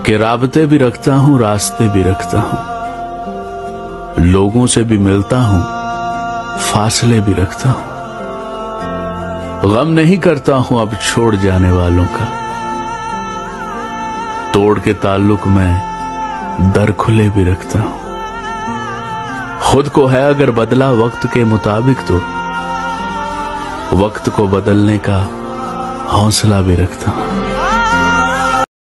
कि राबते भी रखता हूं, रास्ते भी रखता हूं, लोगों से भी मिलता हूं, फासले भी रखता हूं। गम नहीं करता हूं अब छोड़ जाने वालों का, तोड़ के ताल्लुक में दर खुले भी रखता हूं। खुद को है अगर बदला वक्त के मुताबिक तो वक्त को बदलने का हौसला भी रखता हूं।